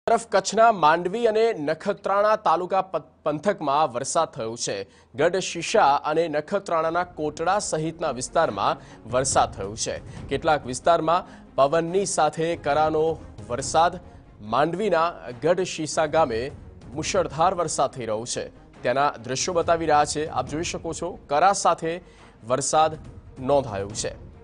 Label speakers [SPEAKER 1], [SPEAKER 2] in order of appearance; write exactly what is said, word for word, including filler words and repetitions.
[SPEAKER 1] તરફ કચ્છના માંડવી અને નખત્રાણા તાલુકા પંથકમાં વરસાદ થયો છે। ગઢ શીશા અને નખત્રાણાના કોટડા સહિતના વિસ્તારમાં વરસાદ થયો છે। કેટલાક વિસ્તારમાં પવનની સાથે કરાનો વરસાદ। માંડવીના ગઢ શીશા ગામે મુશળધાર વરસાદ થઈ રહ્યો છે। તેના દ્રશ્યો બતાવી રહ્યા છે। આપ જોઈ શકો છો કરા સાથે વરસાદ નોંધાયો છે।